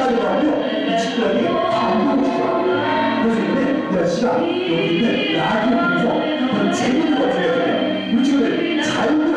가져가고요. 이 친구들이 감동을 주죠. 그래서 이번에 여시가 여기 있는 라디오 방송 그런 재밌는 거 들려드려요. 우리 친구들 자유를